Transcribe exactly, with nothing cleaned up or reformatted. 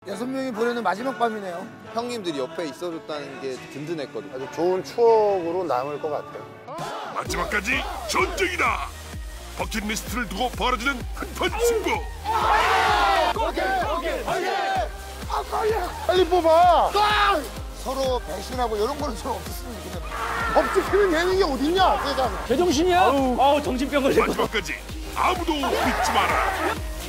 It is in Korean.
여섯 명이 보내는 마지막 밤이네요. 형님들이 옆에 있어줬다는 게 든든했거든요. 아주 좋은 추억으로 남을 것 같아요. 마지막까지 전쟁이다. 버킷리스트를 두고 벌어지는 한판 승부. 오케이 오케이 오케이. 아 빨리 빨리 뽑아. 서로 배신하고 이런 거는 좀 없었으면 좋겠네요. 법 지키는 예능이 어딨냐 세상에. 제정신이야? 아우, 아우 정신병 걸리고. 마지막까지 아무도 믿지 마라.